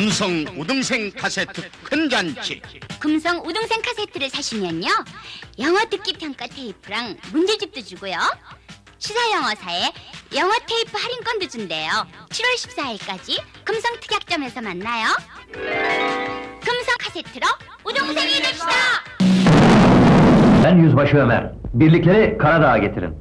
금성 우등생 카세트 큰 잔치. 금성 우등생 카세트를 사시면요, 영어 듣기 평가 테이프랑 문제집도 주고요, 시사영어사에 영어 테이프 할인권도 준대요. 7월 14일까지 금성 특약점에서 만나요. 금성 카세트로 우등생이 됩시다. Ben Yüzbaşı Ömer. Birlikleri Karadağ'a getirin.